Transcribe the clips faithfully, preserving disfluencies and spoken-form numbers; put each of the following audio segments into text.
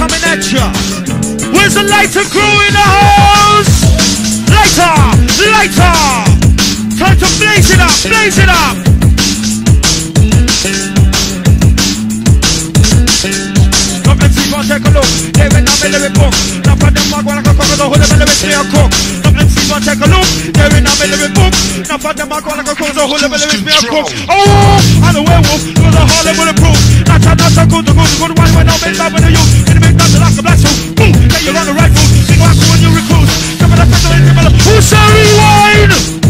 coming at ya. Where's the lighter crew in the house? Lighter, lighter. Time to blaze it up, blaze it up. Come and see, one take a look. They went down my lyric book. Now for them, I'm gonna go cook the whole of the lyrics me a cook. Come and see, one take a look. They went down my lyric book. Now for them, I'm gonna go cook the whole of the lyrics me a cook. Oh, I'm a werewolf. It was a hard bulletproof. Not try not so good, the good, the good one when I'm in love with you. In the big dance like a black suit. Boom, then you're on the right move. Big rock when you recruit. Come on, the festival, come on. Who's a rewind?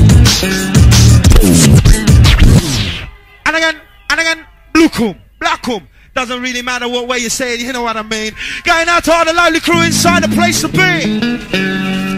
And again, and again, blue comb, black comb. Doesn't really matter what way you say it, you know what I mean. Going out to all the lively crew inside the place to be.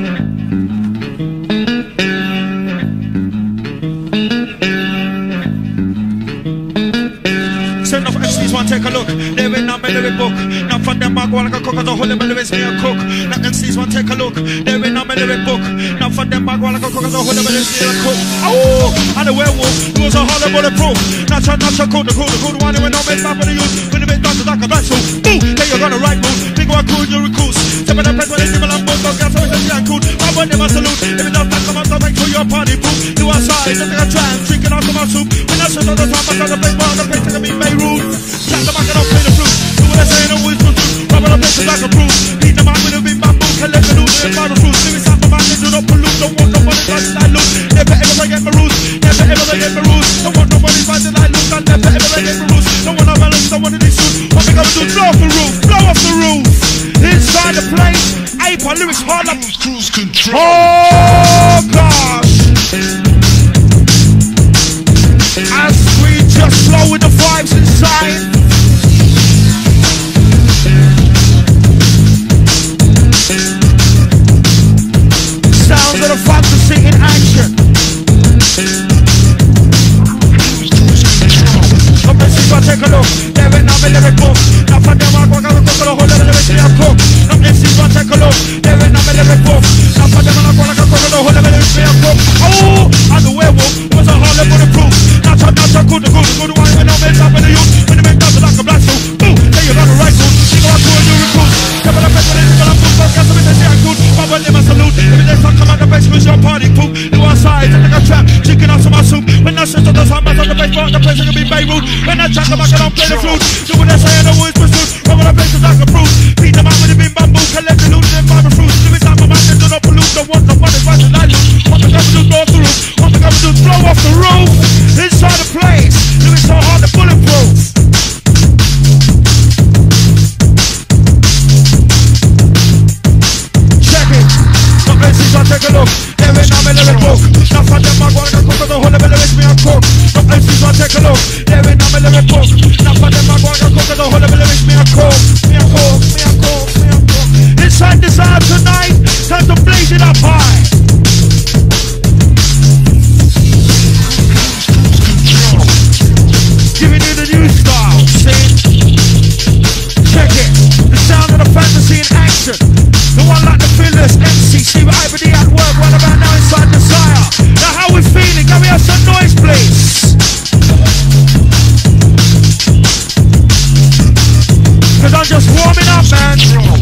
Send off M Cs, one take a look. They win now my lyric book. Now for them I go like a cook, the whole of the lyrics me a cook. Now M Cs, one take a look. They win now my lyric book. Now for them I go like a cook, the whole of the lyrics me a cook. Oh, and the werewolf, it was a hard bulletproof. Not try not to cool, the cool, the cool, the one who went on made back for the youth. When the bit dance like a black suit. Boom, then you're gonna right move. Big one cool, you recruits. Step in the press when they give a lamb, both those guys always say I'm cool. I want them a salute. If it does not come out, I'll make sure you're party proof. You outside, just like a tram, drinking out of my soup. When I shut all the time, I try to play ball, the place to be Beirut. Chat the back and I'll play the flute. Do what I say and always do. Rubber the place like a proof. Beat them out with a big bamboo. Collect the loot and buy the fruit. Give me some of my niggas, do not pollute. Don't want nobody fighting like loot. Never ever forget my rules. Never ever forget my rules. Don't want nobody fighting like loot. I'll never ever forget my rules. Don't want no balance, don't want any shoot. What we gonna do? Blow off the roof. Blow off the roof. Inside the place. Ape, our lyrics hard up. Cruise control. Oh gosh. As we just flow with the vibes inside. Sounds of the fantasy in action. Come and see, go take a look. They went now my lyric book. Now for them I go cook the whole of the lyrics me a cook. Come and see, go take a look. They went now my lyric book. Now for them I go cook the whole of the lyrics me a cook. Oh, and the werewolf was a hard bulletproof. Not try not to cool, the cool, the good one when I'm in top of the youth. When the big dance like a black suit. Boom, then you're on the right move. Big one cool, you recruit. Step in the press when they give a lamb, both those guys always say I'm cool. I want them a salute. If it does come out the base, cause you're party poop. You outside, just like a trap, chicken out to my soup. When I shut up the time, I on the base, but the place is gonna be Beirut. When I chat the back, I don't play the flute. Do what I say, and I always pursue. Rubber the place is like a proof. Beat them out with the big bamboo, collect the loot, and buy the fruits. Give me time for my niggas, do not pollute. Don't want nobody fighting like loot. What we gonna do, blow off the roof. What we gonna do, blow off the roof. Inside the place, do it so hard, the bulletproof. Take a look, they went now my lyric book. Now for them I go and cook the whole of the lyrics me a cook. No M Cs want take a look, they went now my lyric book. Now for them I go and cook the whole of the lyrics me a cook. Me a cook, me a cook, me a cook. Inside this hour tonight, time to blaze it up high. Giving you the new style, see? Check it, the sound of the fantasy in action. The one like the fearless M C, see what I be at work, what about now inside the sire? Now how we feeling? Can we have some noise please? Cause I'm just warming up man.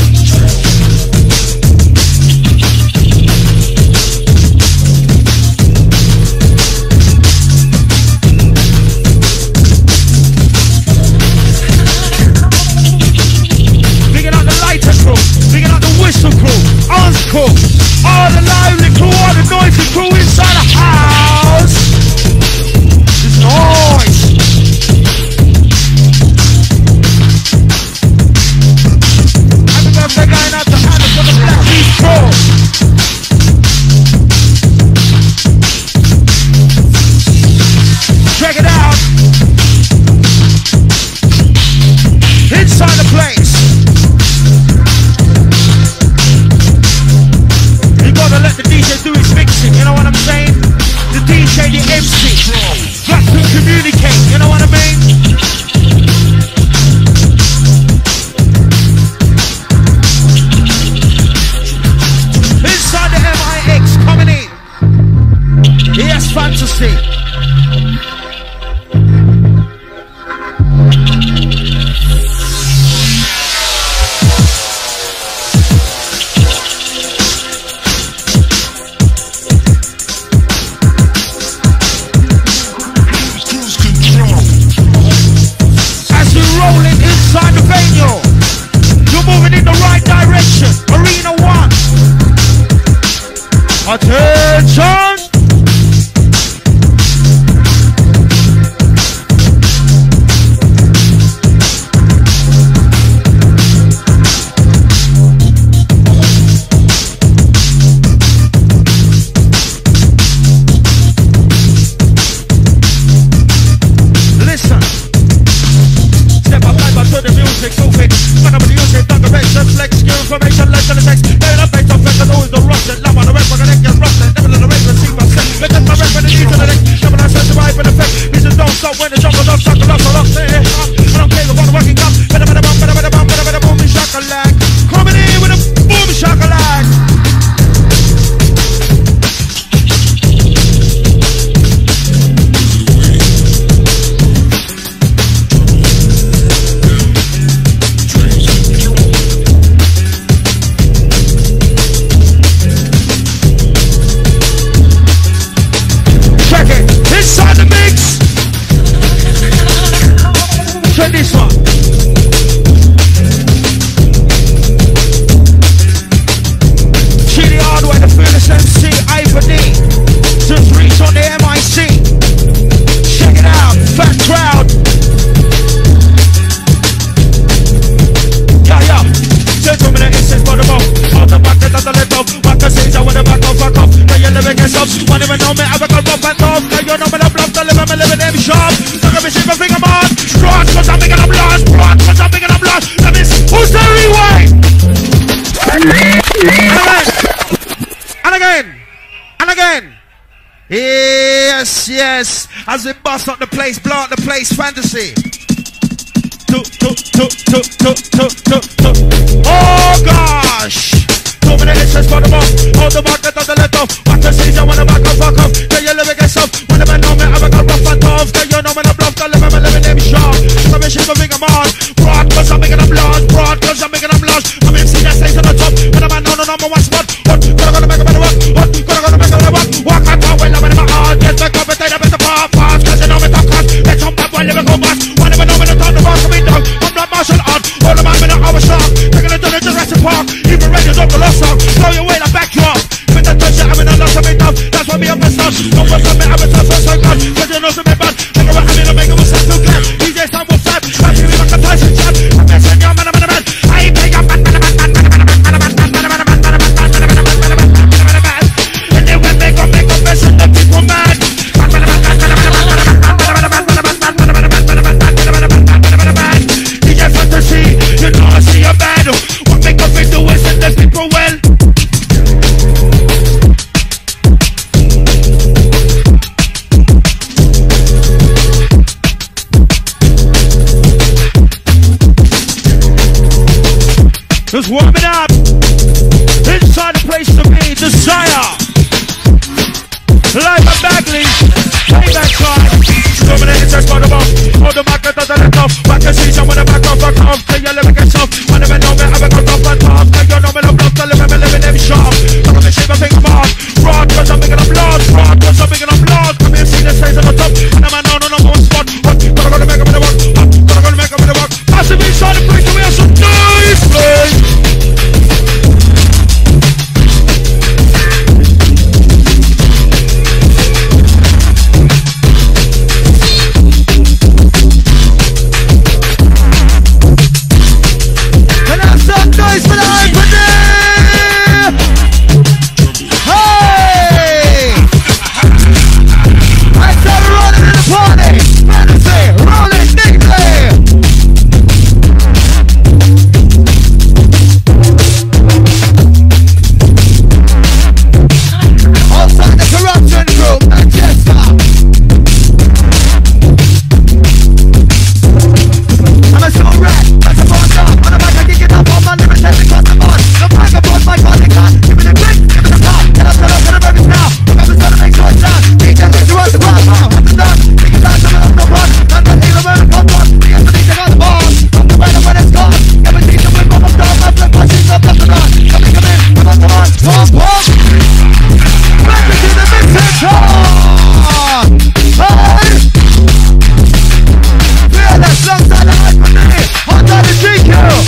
Whistle crew, arms crew, all the lively crew, all the noisy crew inside the house. It's noise. Happy birthday going out to Anna for the Black Keys crew. Check it out. Inside the place. Gotta let the D J do his mixing, you know what I'm saying? The D J, the M C, got to communicate, you know what I mean? Inside the M I X coming in. Yes, fantasy. yes. As we bust up the place, blow up the place, fantasy. To, to, to, to, to, to, to, to. Oh gosh! Two minutes just for the ball. Hold the market on the let off. Watch the season when the back up, fuck off. Then you live against up. When the man know me, I've got rough and tough. Then you know me, the bluff, the live, I'm living them sharp. So me shit, my finger man. Broad, cause I'm making them large. Broad, cause I'm making them large. I'm M C that stays on the top. When the man know the number one spot. What? Gonna gonna make a better work. What? Gonna gonna make a better work. Walk out, talk, well, I'm in my heart. Get the cup, and take the better part. Fast, cause you know me talk fast. Let's jump up, while living go fast. When the man know me, the top, the boss, I'm in dog. I'm not martial art. All the man, in the hour sharp. Taking it to the Jurassic Park. Even Rangers up the lost song. Blow your way, I back you up. With the touch, I'm in a loss, I'm in tough. That's why me up and stuff. Don't fuss up me, I'm in tough, so so good. Cause you know some me bad. Make a rock, I'm in a make a mistake, so glad. D J Sam will flap. I'm feeling like a Tyson chat. I'm messing your man, I'm in a man. I ain't paying up, man, man, man, man, man, man, man, man, man, man, man, man. And then when they go make a mess, the people mad. D J Fantasy, you know I see a bad. What make up me do is send the people well. Just warming up inside the place to be, Desire. Live at Bagley, playback side. Dominating just for the ball. Hold the market on the left off. Back the season with the back off, back off. Then you live against off. When the men know me, I've got up and top. Then you know me, I'm blocked, I live and living them sharp. Look at me, shake my finger off. Broad, cause I'm making them blood. Broad, cause I'm making them blood. Come here, see the stays on the top. And the man know no number one spot. Hot, gonna go to make up in the work. Hot, gonna go to make up in the work. Massive inside the place, we have some nice play. Nice for the opening! Hey! I started rolling in the party! Fantasy! Rolling deeply! Outside the corruption group, Manchester! I'm a soul rat! That's a phone job! On the back, I kick it up on my living test across the board. The microphone, my calling gun. Give me the quick, give me the pop. Get up, get up, get up, every now. Look up and start to make sure it's down. Teach them to run the ground. What's the done? Take it down, come on, no run. None but heal them, and come on. We have to teach them on the ball. From the right of when it's gone. Never teach them with bubble down. My flip, my sheets up, left and on. Come in, come in, come on, come on. Pump, pump. Back into the mixing time. Hey! Feel that slums on the hype for me. Hot on the G Q.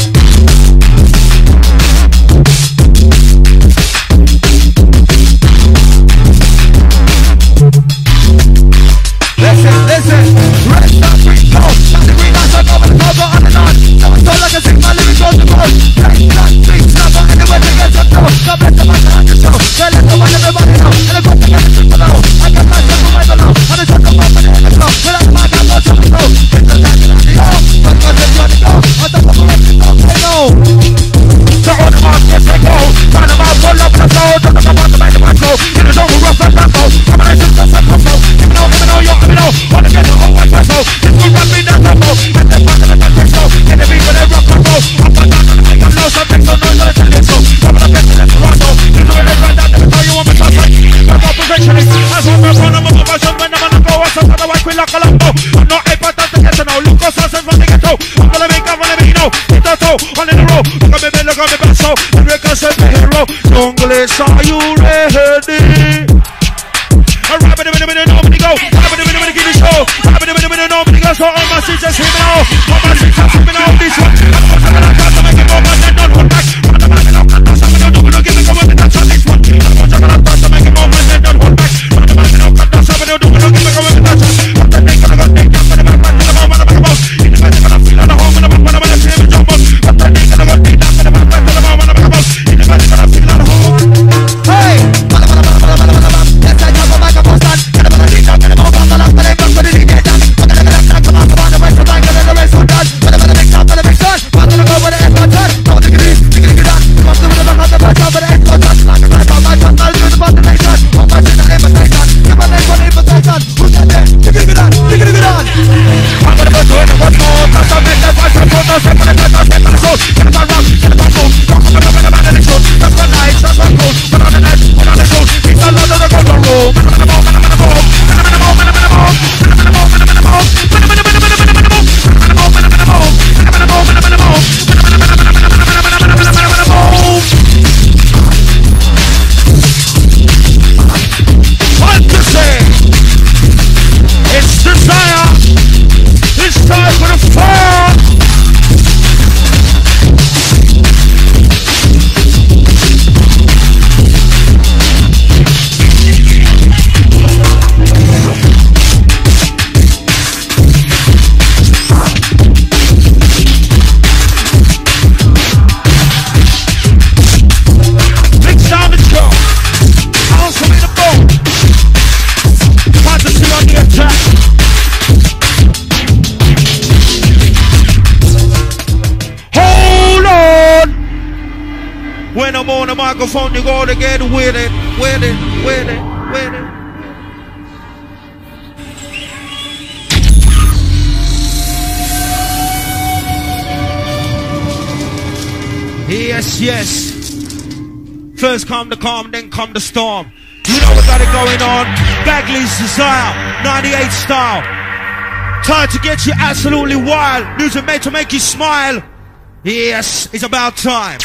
Listen, listen, rest up, breathe, go. Shut the green lights, I'm over the cover on and on. Someone told like a six, my lyrics goes to gold. Take that, street, snapper, anywhere to get some dough. God bless the man that I can show. Tell it to one everybody know. And the book to get the truth below. I got my stuff from my below. And the truck come up and the head flow. Without the mic, I'm not trying to go. It's the time that I see how. But God says you want to go. On top of the rest, it's all they know. So on the mark, yes, they go. Find them out, pull up the flow. Don't know about the man that might go. In the zone, rough and tempo. Come on, I just got some combo. Give me no, give me no, yo, give me no. Wanna get the whole white vessel. This will run me down tempo. Get the front of the touch so. Get the beat with a rock and roll. Up and down to the mic, I'm low. Some things so noise on the television. Come on, I'm getting the Toronto. You know it, right down to the you want me to say. I'm not perfectionist. As one more phone, I'm a mobile shop. When I'm on the go, I'm some other white quill like a lambo. I'm not a part of the ghetto now. Look us, I'm from the ghetto. I'm gonna make up, I'm gonna make no. Hit the toe, all in a row. Look at me, look at me, back so. The record says the hero. Jungle, are you ready? I'm rapping in a minute, nobody go. Rapping in a minute, give me show. Rapping in a minute, nobody go. So all my sisters, hear me now. All my sisters, hear me now. This one. I'm gonna try to make it more, but then don't hold back. I'm gonna make it up, I'm gonna give me come on, that's on this one. I'm gonna try to make it more, but then don't hold back. I'm gonna make it up, that's on this one. I'm gonna give me come on, that's on this one. I'm gonna make it up, I'm gonna make it up, I'm gonna make it up, I'm gonna make it up. In the bed, I'm gonna feel at home, I'm gonna make it up, I'm gonna make it up, I'm gonna make it up, I'm gonna make it up, I'm gonna make it up, I'm gonna make it up. In the bed, I'm gonna feel at home. Hey! Yes, I jump on my microphone stand. Get up on the beat, I'm gonna move on the left, but I'm gonna do it again. I'm gonna make it up, come on, come on, the rest of the time, gonna do the rest of the done. Gonna make it up, gonna make it up. When I'm on the microphone, you gotta get with it, with it, with it, with it. Yes, yes. First come the calm, then come the storm. You know we got it going on. Bagley's Desire, ninety-eight style. Time to get you absolutely wild. Music made to make you smile. Yes, it's about time.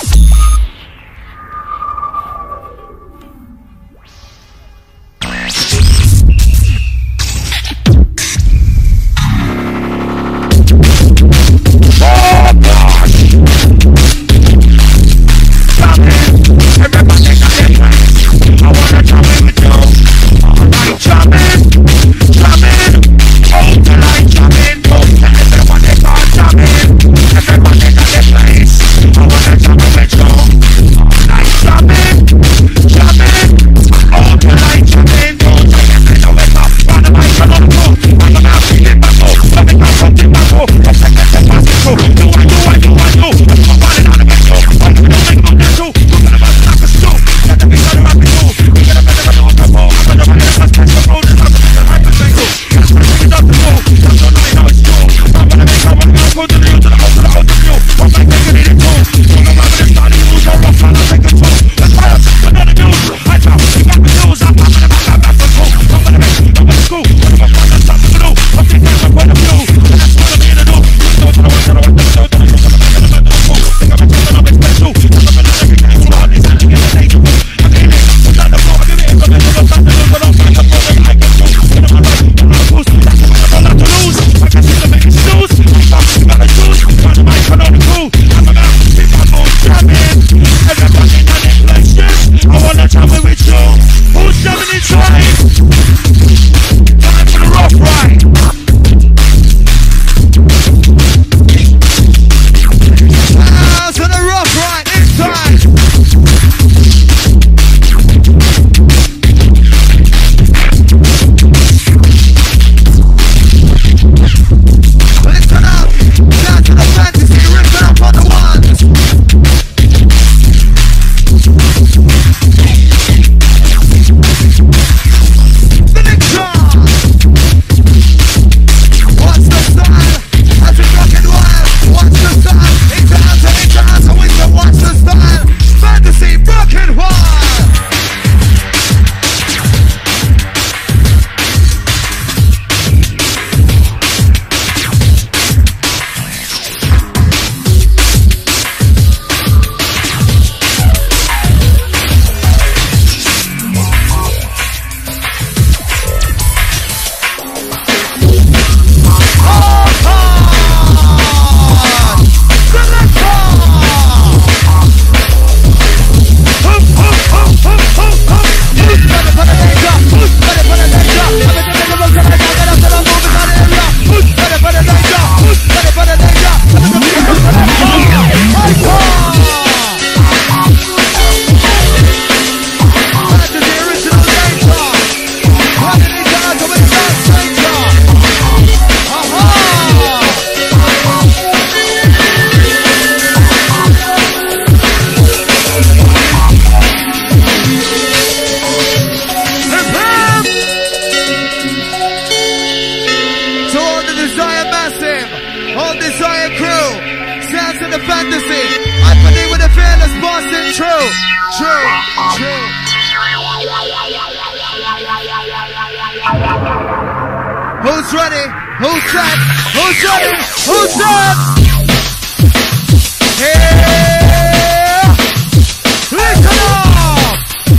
Who's ready? Who's set? Who's ready? Who's set? Yeah! Listen up!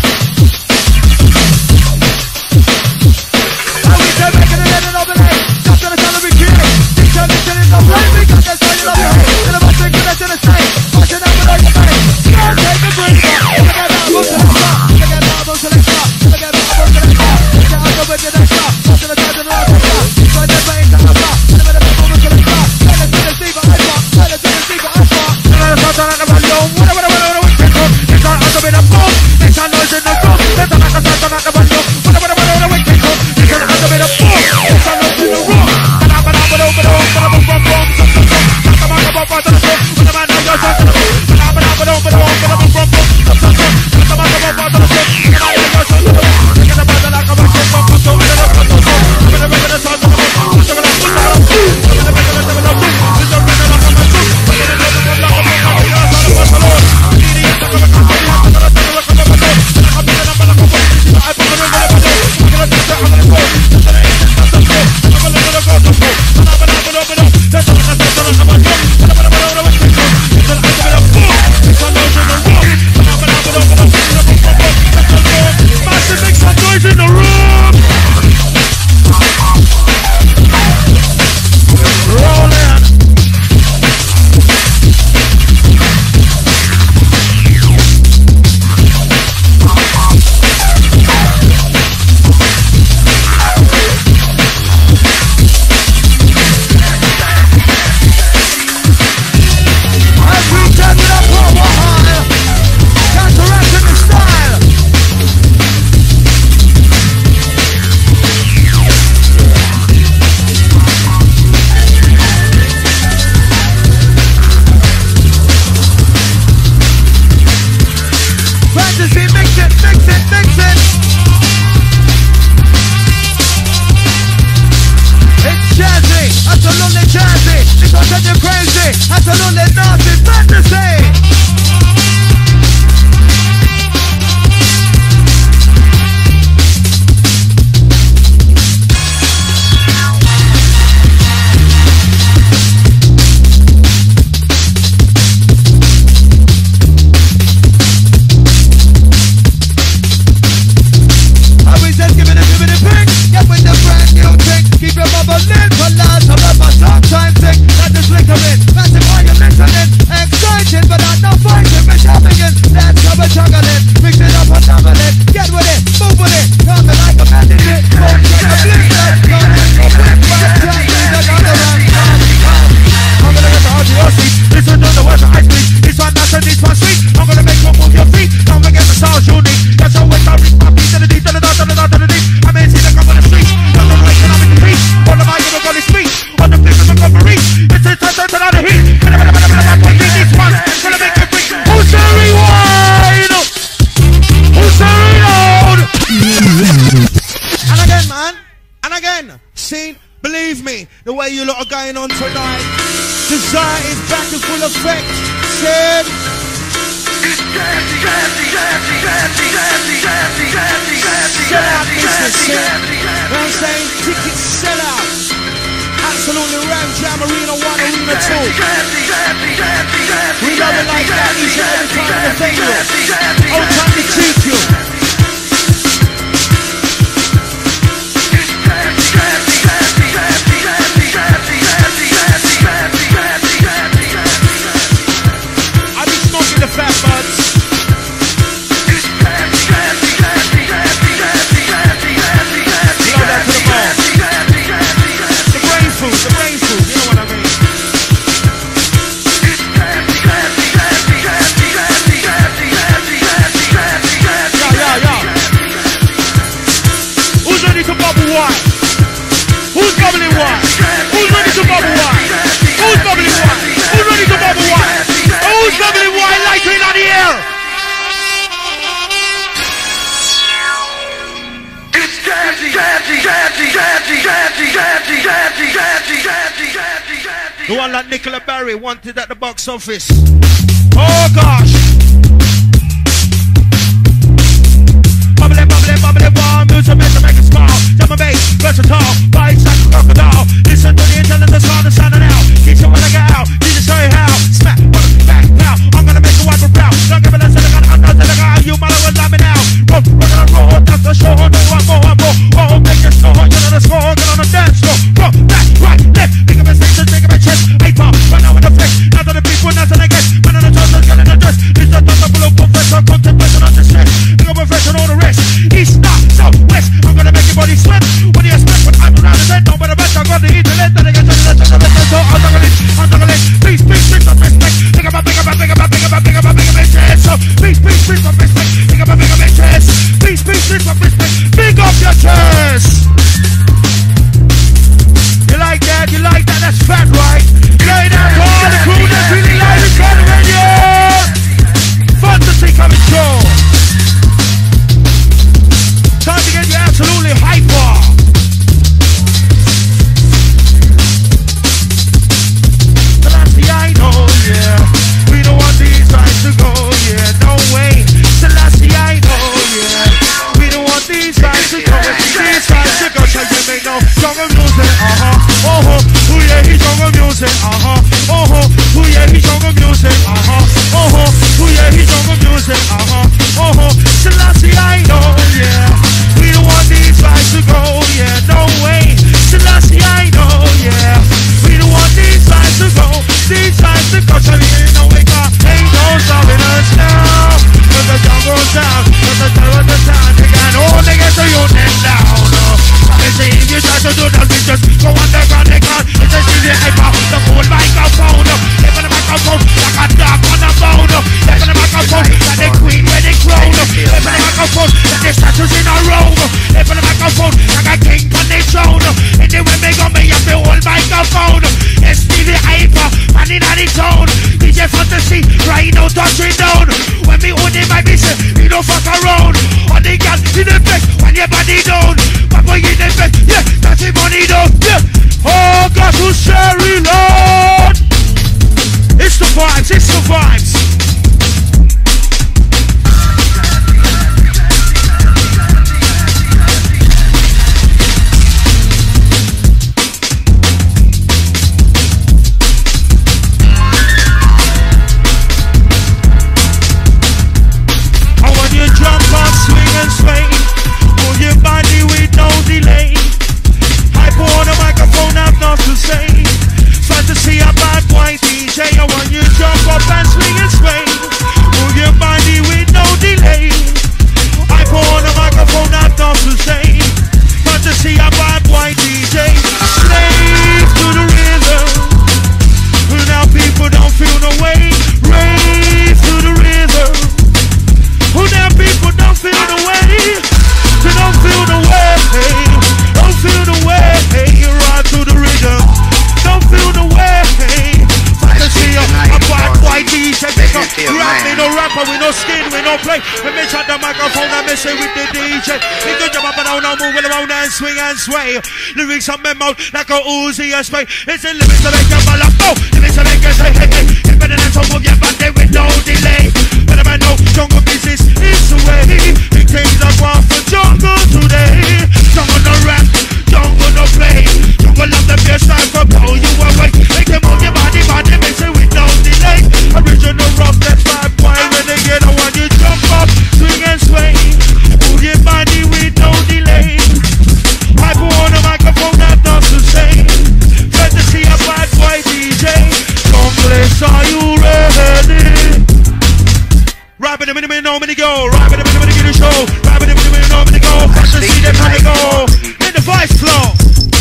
How we can make it and let it over there? Just gonna tell them we kill it. This time it's in the play. We got that started up here. And I'm thinking that's in the same. Watching out with all your money. Can't take a break. Look at that, move to the top. Look at that, move to the top. Look at that, move to the top. Look at that, move to the top. Watching the top and the top. So I just ain't gonna stop. Look at that, move to the top. Let us see the sleep, I walk. Let us see the sleep, I walk. seen? Believe me, the way you lot are going on tonight. Desire is back in full effect. Said. Sell out business, yeah. You know what I'm saying? Tickets sell out. Absolutely Ram Jam Arena one, Arena two. We love it like that each and every time in the venue. Old time to treat you. I be smoking the fat buds. Blow that to the bone. The brain food, the brain food, you know what I mean? Yeah, yeah, yeah. Who's ready to bubble wine? Who's bubbling wine? Who's ready to bubble wine? Who's bubbling wine? Who's ready to bubble wine? Who's bubbling wine? Lighting on the air! The one like Nicola Barry wanted at the box office. Oh gosh! Bubbly, bubbly, bubbly, warm, music meant to make a smile. Jump and bass, versatile, bites like a crocodile. Listen to the intelligence sound and sounding out. Teach you when I get out, teach you show you how. Smack, what back now. I'm gonna make a wipe and brown. Don't give it a silicon, I'm not silicon. You mother will love me now. Roll, roll, roll, roll, that's the show. No one more, one more. Oh, make it slow, get on the score, get on the dance floor. Roll, back, right, left. Think of a station, think of a chest. Eight bar, right now in the flex. Now to the people, now to the guests. Man on the toes, get in the dress. This the top of the professor, contemplation on the stress. Think of a fresh and all the rest. East, north, south, west. I'm gonna make your body sweat. What do you expect when I'm around the bed? No better bet I got the internet. Then I get to the left, to the left, so I'm juggling, I'm juggling. Peace, peace, peace, of respect. Think about, think about, think about, think about, think about, think about, chest. So, peace, peace, peace, of respect. Think about, think about, chest. Peace, peace, peace, of respect. Big up your chest. You like that? You like that? That's fat, right? Lay down to all the crew that's really live in front of radio. Fantasy coming through. Time to get you absolutely hyper. Selassie, I know, yeah. We don't want these times to go, yeah. No way. Selassie, I know, yeah. We don't want these times to go. These times to go. So you may know stronger music, uh-huh. Oh, oh, yeah, he's stronger music, uh-huh. Oh, oh, yeah, he's stronger music, uh-huh. Oh, oh, yeah, he's stronger music, uh-huh. Oh, oh, Selassie, I know, yeah. We don't want these lives to go, yeah, no way. Selassie, I know, yeah. We don't want these lives to go, these lives to go. So you know we got ain't no stopping us now. Cause the jungle's down, cause the terror of the town. They got all they get to you then down. I say if you try to do that, we just go underground, they can't. It's a C D hyper, the full microphone. Live on the microphone, like a dog on the phone. Live on the microphone, like the queen with the crown. Live on the microphone, like the statues in a row. Live on the microphone, like a king on the throne. And then when they go, me up the whole microphone. It's T V hyper, man in the tone. D J Fantasy, right now touching down. When me own the mic, me say, me don't fuck around. On the gas, in the back, when your body down. Papa in the back, yeah, that's the money down, yeah. Oh, God, who's Sherry Lord? It's the vibes, it's the vibes. I want you to jump on, swing and sway. Move your body with no delay. Hyper on the microphone, I've not to say. Fantasy, a bad boy D J. I want you to jump up and swing and sway. Move your body with no delay. Hyper on the microphone, I've not to say. Fantasy, a bad boy D J. Slave to the rhythm. Now people don't feel no way. Rave to the rhythm. Now people don't feel the way. no skin, we no play. When me shut the microphone, I'm messing with the D J. He can jump up and down, I'm moving around and swing and sway. Lyrics on my mouth like a Uzi and spray. It's the lyrics to make you ball up, oh. Lyrics to make you say, hey, hey. You better than some move your body with no delay. But I know jungle business is the way. Big things are going for jungle today. Jungle no rap, jungle no play. Jungle love the best time for blow you away. Make you move your body, body makes it with no delay. Original rock, that bad boy renegade. I want you jump up, swing and sway. Move your body with no delay. I put on a microphone that does the same. Glad to see a bad boy D J. Junglist, are you ready? Rapping a minute, minute, no minute go. Rapping a minute, minute, get a show. Rapping a minute, minute, no minute go. Fast to see them how they go. Let the voice flow.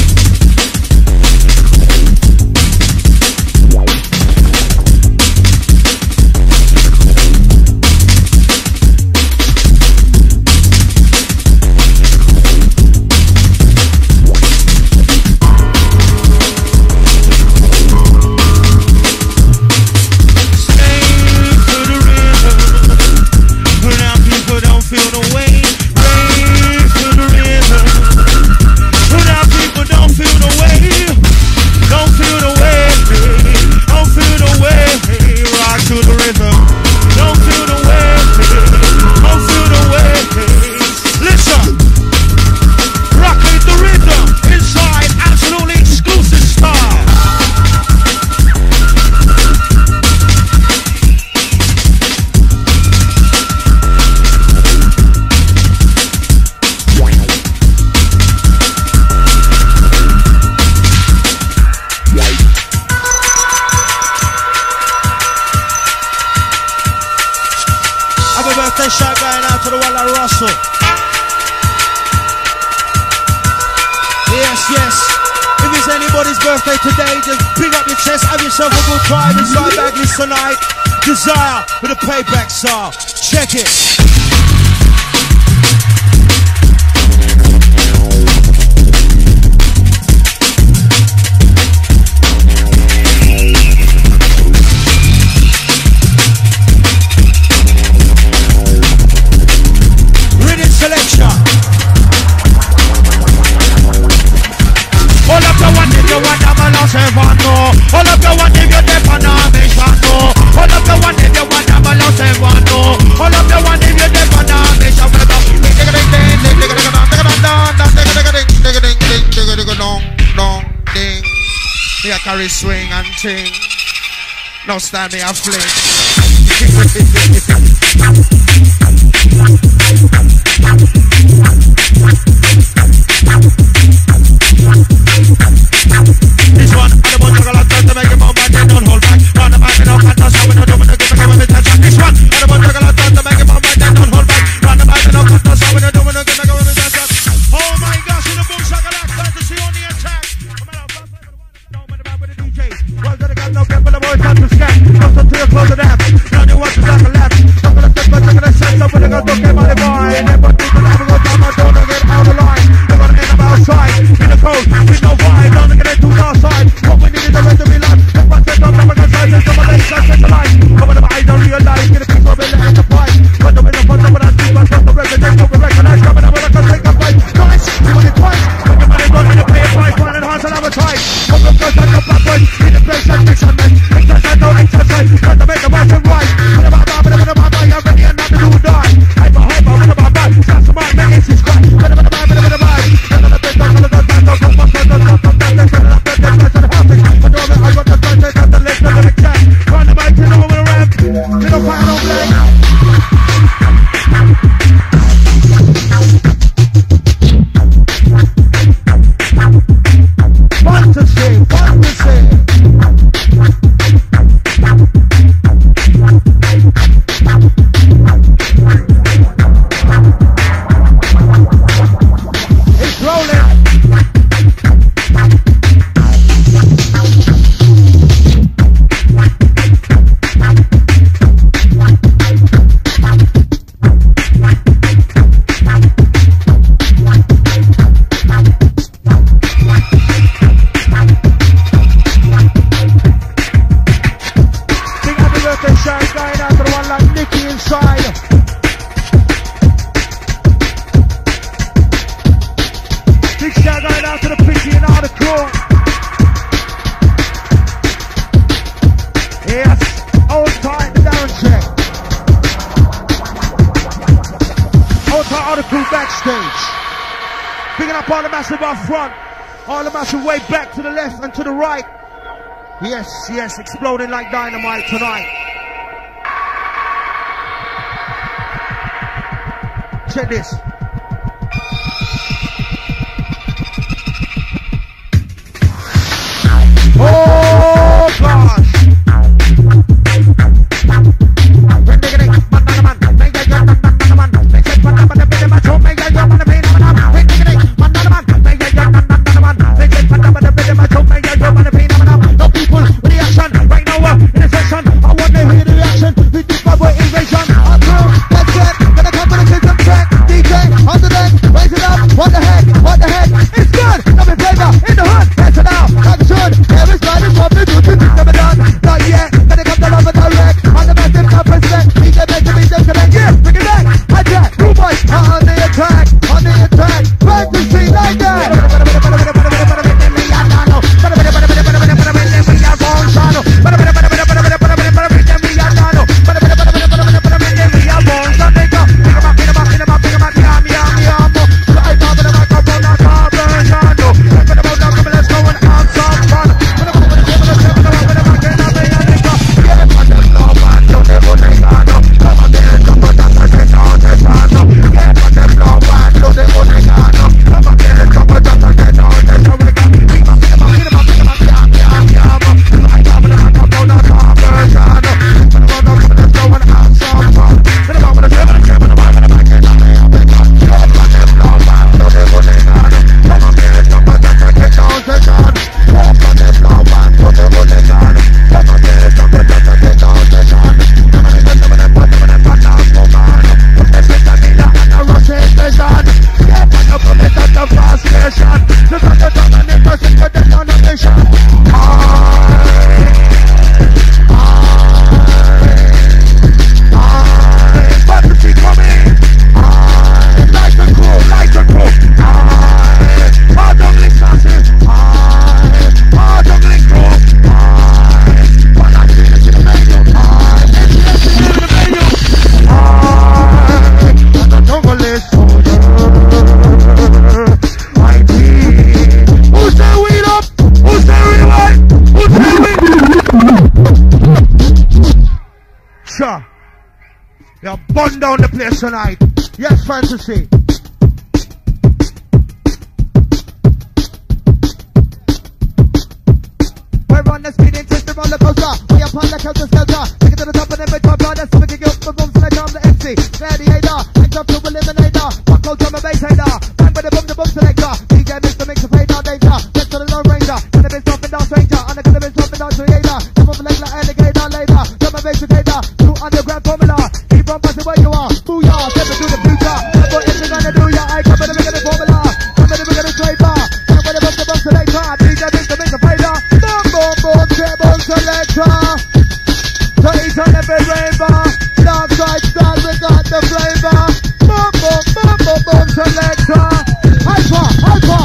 Tonight, Desire with a payback song. Check it. Reading selection. All of the one if you want I'm a lost ever no. All of the one if you're deaf and I'm a shadow. All of the one if you want I'm a lost ever no. All of the one if you're deaf and I'm a shadow. Me a carry swing and ting. No stand me a fling. This one, I don't want to go out to make a move, but they don't hold back. Run about me, no cut, no sound, no doing, no give me, no touch. This one, I don't want to go out to make a move, but they don't hold back. Run about me, no cut, no sound, no doing, no give me, no touch. Oh my gosh, in the boom, shakalak, fantasy on the attack. No man about with the D J. Well, they got no cap, but the boys got to scan. Close up to your close of them. Now they want to talk a lap. Talk a step, but talk a set. So when they go to get my boy, and everyone thinks that I'm going to down, I don't get out of line. They're going to end up outside. In the coast, with no vibe, don't get it to our side. What we need is the rest of me life. If I said don't come against us, some of them guys set the line. Come on, I don't realize. Get a piece of it, let the price. Put them in the front of it, and see what's on the resident. Don't recognize. Coming up with a gun, take a fight. Nice, you want it twice. When your money gone, and you pay a price. One and a half, and have a try. Come up, first, and come backwards. In the place, and fix and mess. Exercise, no exercise. Got to make the motion right. Put them out, put them out, put them out. You're ready, and not to do die. Hyper, hyper, put them out, back. Shots of mine, make it six crack. Put them out, put them out, put them out. Put them out, put them out, put them out. through backstage. Picking up all the massive up front, all the massive way back to the left and to the right. Yes, yes, exploding like dynamite tonight. Check this. Oh gosh. No people with the action right now in the session. I want to hear the reaction. We do my way invasion. I'm through. That's it. Gonna come to the system track. D J on the deck. Raise it up. What the heck? What the heck? It's good. Nothing flavor in the hood. Pass it out. Like it should. There is light. It's what we do. It's never done. Not yet. Gonna come to love and direct. On the massive top president. D J make the beat disconnect. Yeah. Bring it back. Attack. Two boys on the attack. On the attack. Back to see like that. You're bun down the place tonight. Yes, fantasy. We're on the speeding system roller coaster. We up on the counter skelter. Take it to the top and then we top down. That's something you get from boom selector. I'm the M C. Gladiator. Hands up to eliminator. Fuck out from a bass hater. Bang with the boom, the boom selector. D J mix the mix of fader danger. Next to the Lone Ranger. Cannabis dropping down stranger. And the cannabis dropping down creator. Come up like like alligator later. Drum a bass dictator. Two underground formula. Keep on passing where you are. Booyah. Step into the future. That's what it's gonna do ya. I come with the big of the formula. Come with the big of the scraper. Come with the boom, the boom selector. D J mix the mix of fader. Boom, boom, boom. Step boom selector. So each and every rainbow. Dark side style. We got the flavor. Boom, boom, boom, boom, boom selector. Hyper, hyper.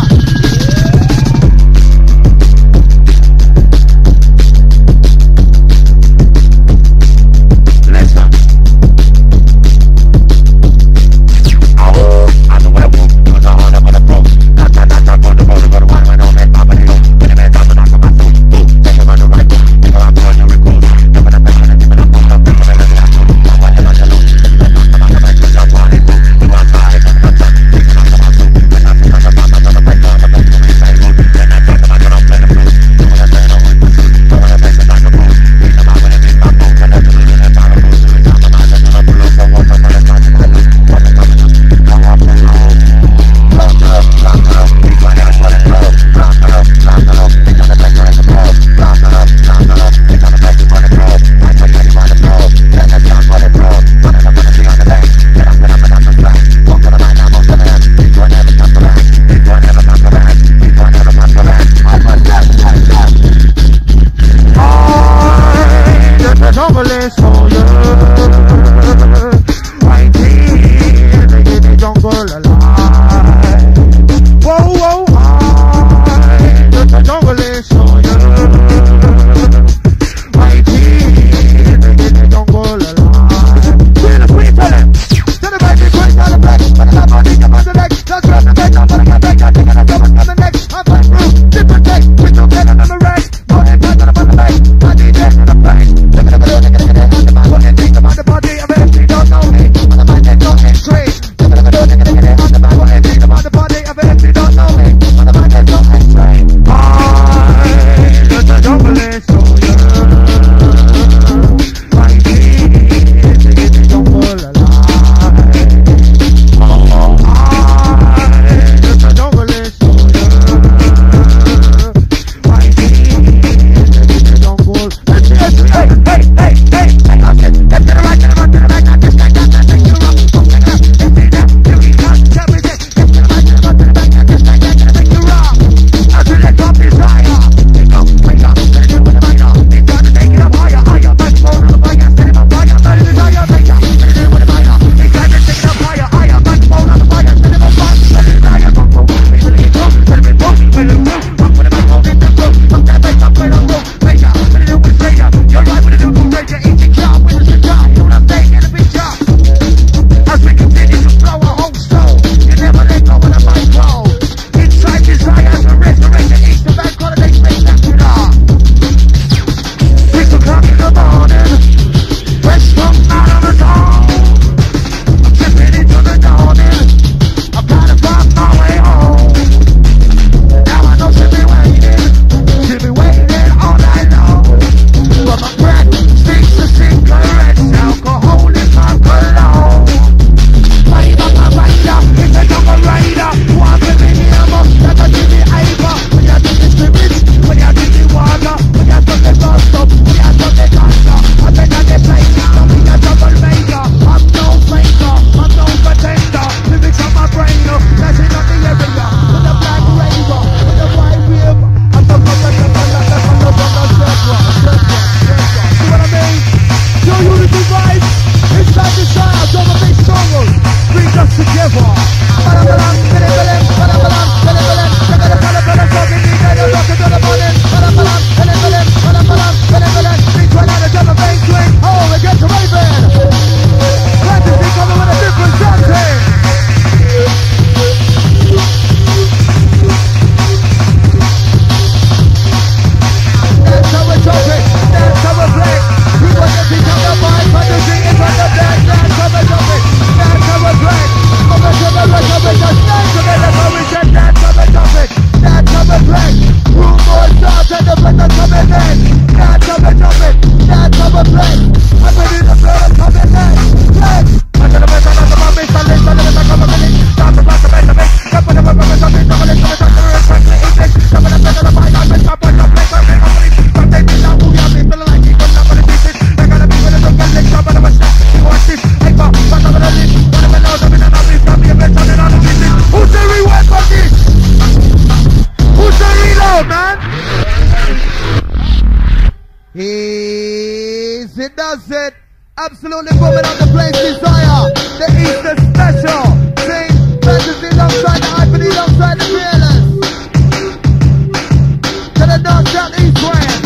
absolutely booming on the place Desire, the Easter special. Sing, fantasy alongside the Ivory, alongside the Fearless. To the north, south, east, west.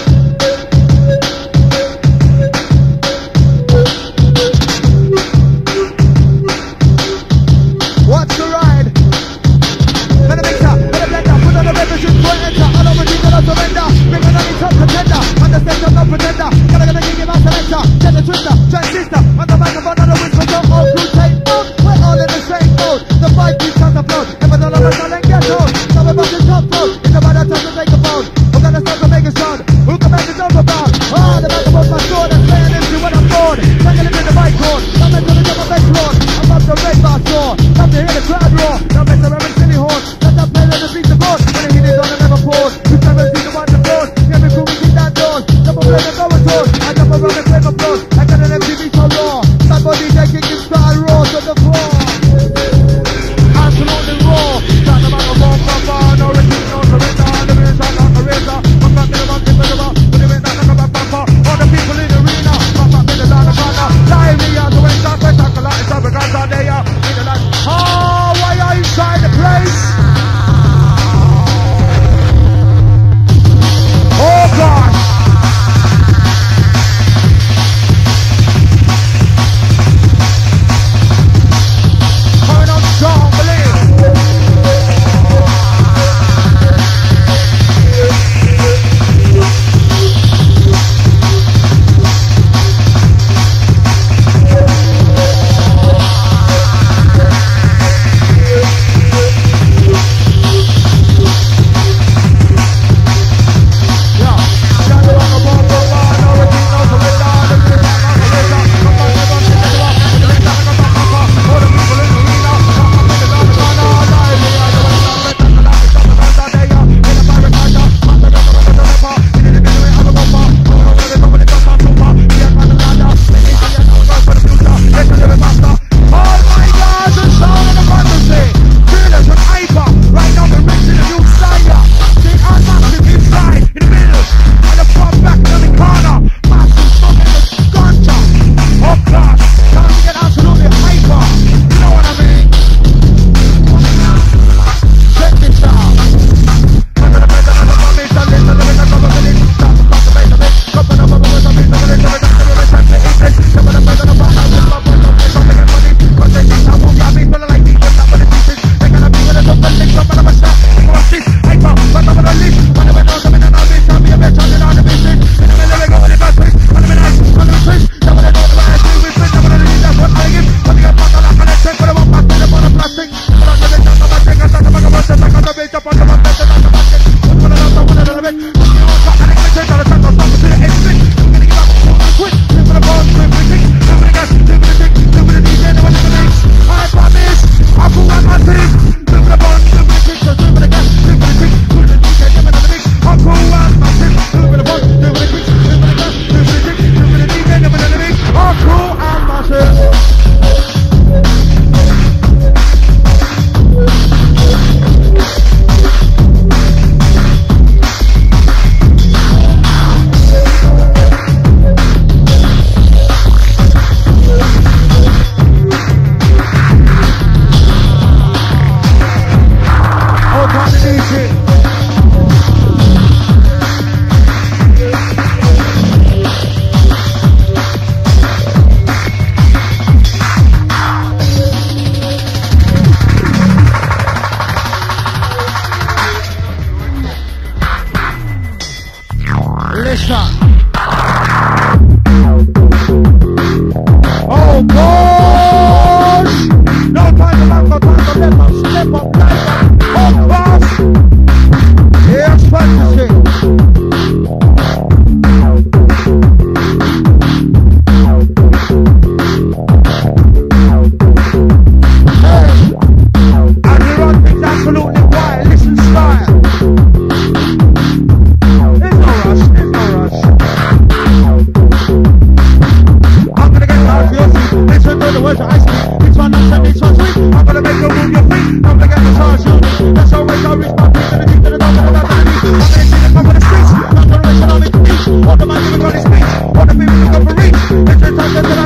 What's the ride? Let the mixer, let the blender, put on the beverages, put enter. All over the don't surrender. Bring on the top contender. Understand I'm no pretender. Gotta gonna give you my selector. Get the twister, transistor. On the microphone, on the whisper, don't all through tape mode. We're all in the same mode. The five beats on the float. If I don't know the sound, then get on. Some of us is top float. It's about that time to take a phone. We're gonna start to make a sound. Who can make it over about? Ah, the microphone's my sword. I'm playing into when I'm bored. Taking it in the mic cord. I'm into the double bass lord. I'm up the red bar door. Come to hear the crowd roar. Now make the Reverend Silly Horn. Let that play, let the beat the board. When the heat is on, I never pause. Who's never seen the one to pause? Every crew we keep that doors. Double play the going tour. I jump around and play my floors. I got an M T V so raw. Bad body D J kicking style raw to the floor. Absolutely raw. Got the microphone from far. No retreat, no surrender. The mirror's on like a razor. I'm back in the monkey for the rock. When you ain't that, like a back bumper. All the people in the arena. I'm back in the line of corner. Lively out the west side. Spectacular. It's over guys out there. In the night. Oh, why are you inside the place? Oh God! Coming on strong, believe. What the man gonna call his speech? What the people look up for reach? Let's turn to the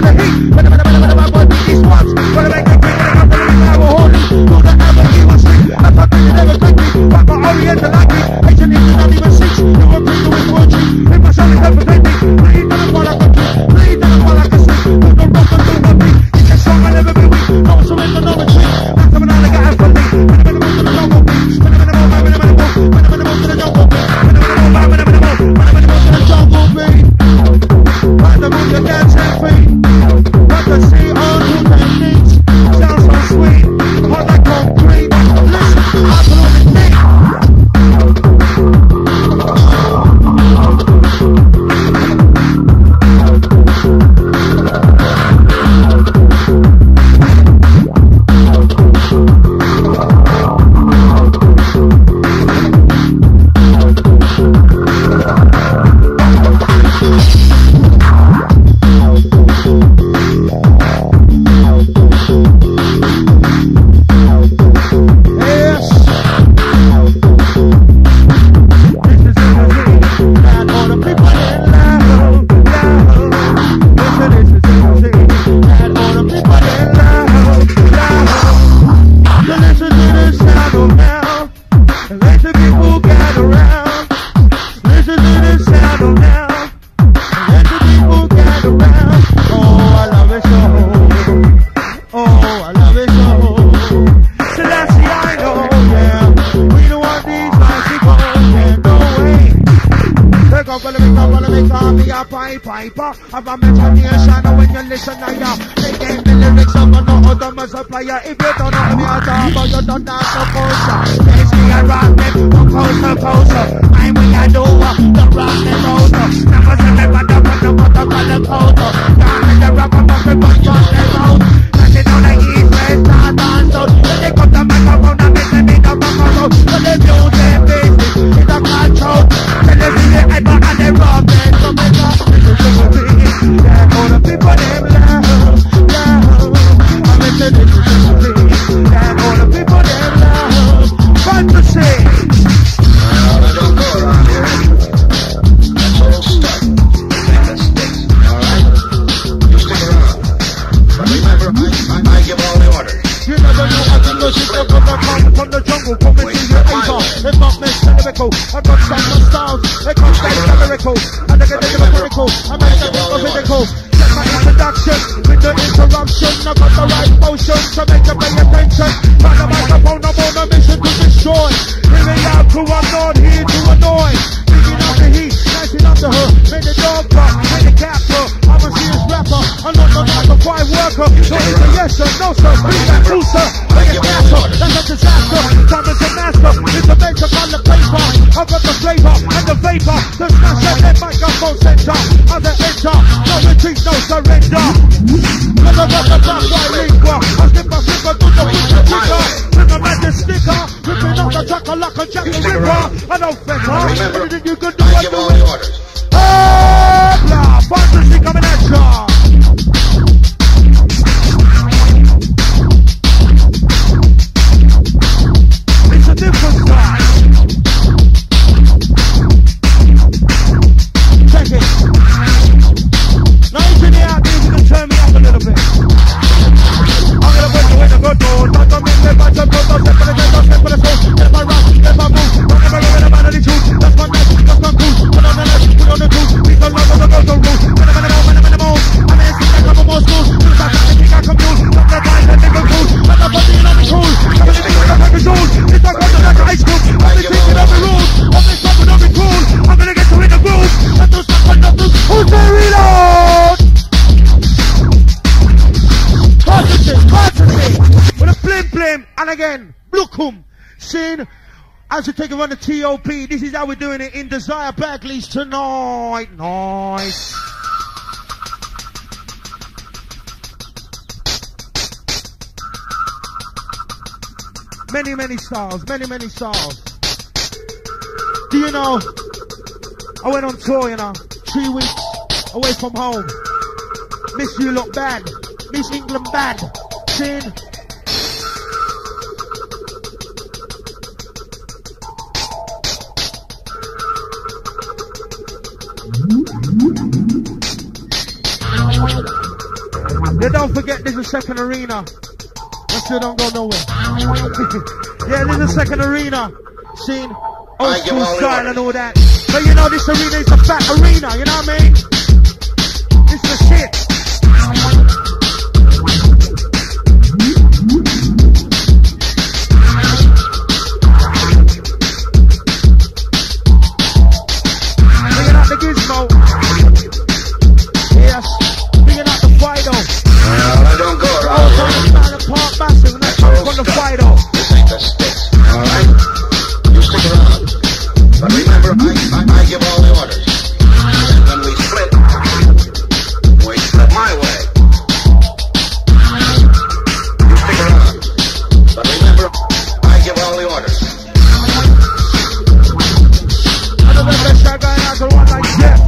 piper. I'm a imagination when you listen to ya. They gave me lyrics of no other multiplier. If you don't know me at all, but you don't dance so closer. They see I rock them from coast to coast. I'm when I do the rock and roll. Never say me but the one of the color code. Down in the rock of the but on the road. Nothing on the east, west, north, and south. When they come to my microphone, I make them make up on my road. So they music business is a control. Tell them see the hyper and they rock them. So make up, yeah, all the people them love, yeah. I'm into this thing, yeah, all the people them love. Fantasy. Well, I don't go around here. That's all stuff. You think that sticks, all right? You stick around. But remember, I, I, I give all the orders. You never know how to know shit up from the come from the jungle, come and see your anchor. It must make the lyrical. I got some styles, it comes like the miracle. I think it is a miracle, I make the people physical. Set my introduction with the interruption. I got the right motion to make you pay attention. Find the microphone, I'm on a mission to destroy. Here we are to I'm not here to annoy. Picking up the heat, snatching up the hook. Made the dog bark, made the cat purr. I'm a serious rapper, I'm not the nine to five worker. So it's a yes sir, no sir, bring that true sir. Make it faster, that's a disaster. Time is a master, it's a major color paper. I've got the flavor and the vapor. The smash at that microphone center. I'm the enter, no retreat, no surrender. Never got the black white lingua. I slip my slipper to the winter trigger. With a magic sticker, ripping off the tracker like a Jack the Ripper. I don't fetter, anything you can do, I I give do all it. the orders. Oh, blah, fantasy coming at ya. It's a different style. Check it. Now engineer out there, you can turn me up a little bit. I'm gonna put you in the good mood. Not gonna make me bunch of good, don't step for the dead, don't step for the soul. Step my rock, step my move. Don't ever go in about any truth. That's my neck, that's my cool. Put on the left, put on the truth. We don't love the go-go rule. When I'm in the move, when I'm in the move. I'm in the couple more schools. Since I got the kick, I come through. From the time that they go cool. But the body in on the cool. I'm in the thing like a fucking soul. It's like under like high school. I'm in thinking of the rules. I'm in stopping of the cool. I'm gonna get you in the groove. And those stuff and nothing. Who's the reload? Fantasy, fantasy. With a blim blim. And again, Blookum. Sin. As we take a run to T O P, this is how we're doing it in Desire Bagleys tonight. Nice. Many, many stars, many, many stars. Do you know, I went on tour, you know, three weeks away from home. Miss you look bad. Miss England bad. Sin. Yeah, don't forget there's a second arena. That still don't go nowhere. Yeah, there's a second arena. Seen old school style and all that. But you know this arena is a fat arena, you know what I mean? This is the shit. Bringing out the gizmo. Yes. Bringing out the Fido. Well, I don't go around here. Park massive, and that's from the Fido. This ain't the sticks, all right? You stick around. But remember, I, I, I give all the orders. And when we split, we split my way. You stick around. But remember, I give all the orders. I don't know if that shot guy has a one like that.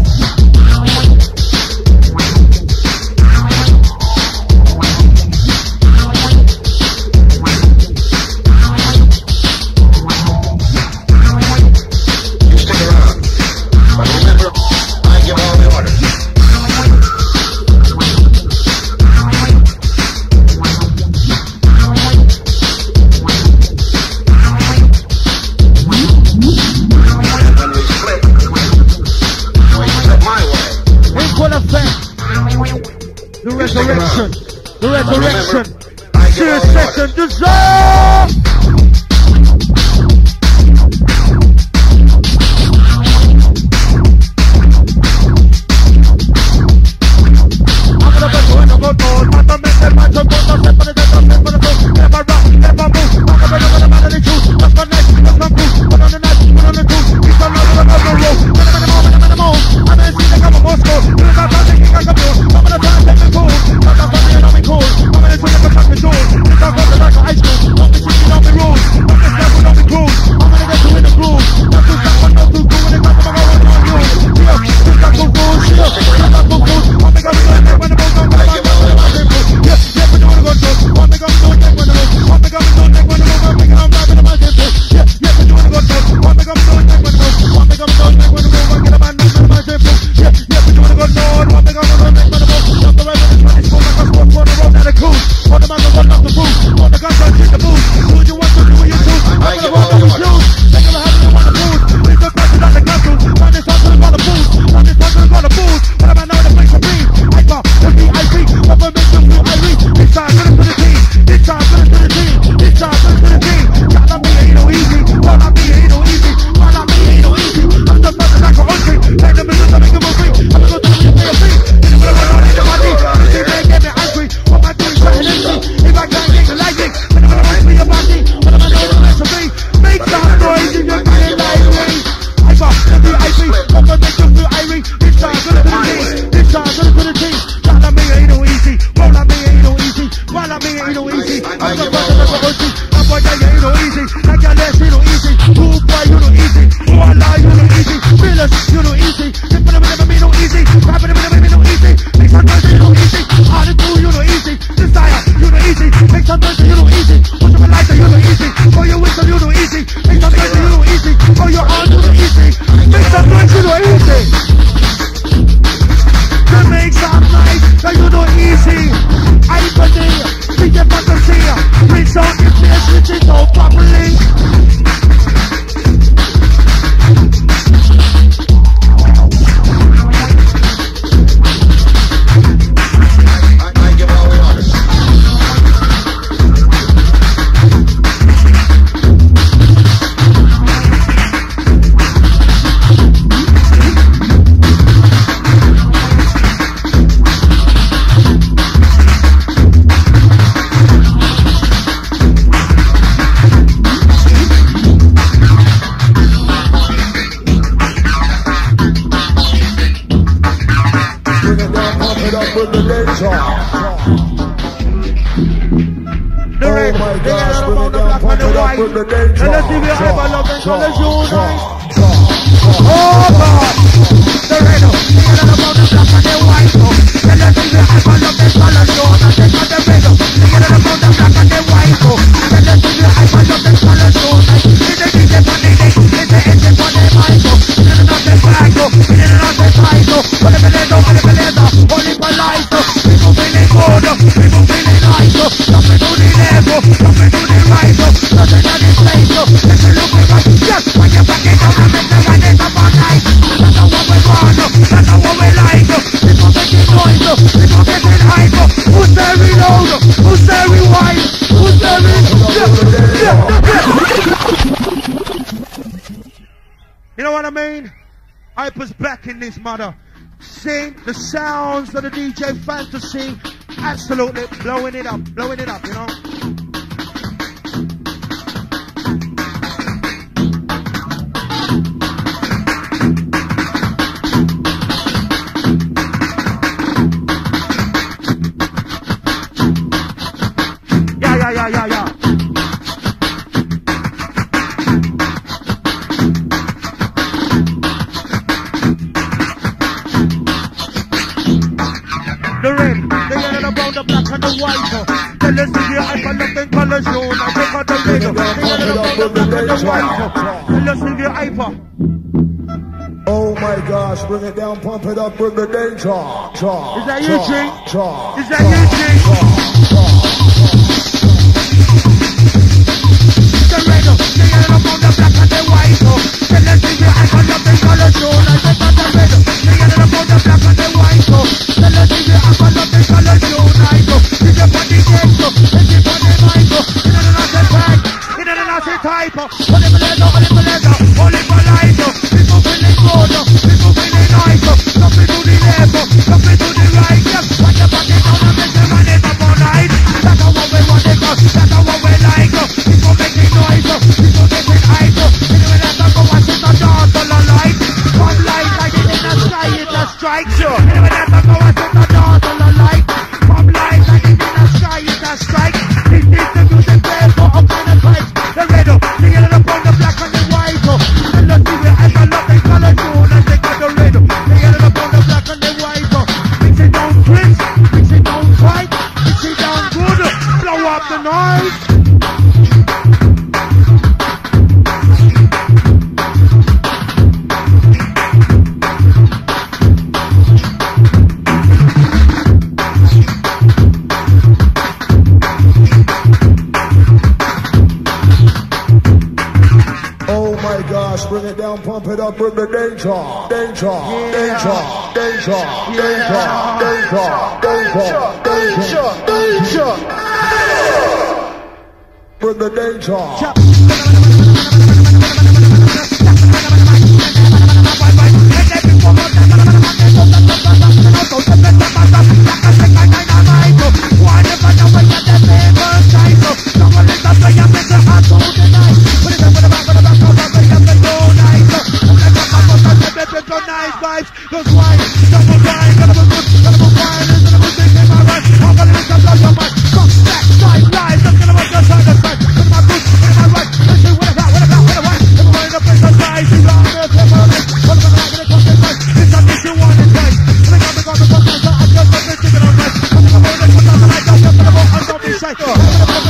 The resurrection, the resurrection, serious session, dissolve! This mother, sing the sounds of the D J Fantasy, absolutely blowing it up, blowing it up, you know. Yeah, yeah, yeah, yeah, yeah. The red, the yellow, the brown, the black, and the white. Tell us if you're hyper, nothing colors you. I take out the red, the yellow, the brown, the black, and the white. Tell us if you're hyper. Oh my gosh, bring it down, pump it up, bring the danger. Is that you, G? Is that you, G? The red, the yellow, the brown, the black, and the white. Tell us if you're hyper, nothing colors you. I take out the red, the yellow, the brown, the black, and the white. Tell us if you're hyper, nothing colors you. I go. If you're funny, get go. If you're funny, mind go. You know the nothing bag. You know the nothing type. Only for leather, only for leather, only for light. People feeling good, people feeling nice. Something to the left, something to the right. Yes, watch your body down and make the money up all night. That's how up the noise. Bring it down, pump it up, bring the danger, danger, danger, danger, danger, danger, danger, danger, danger. Bring the danger. Say,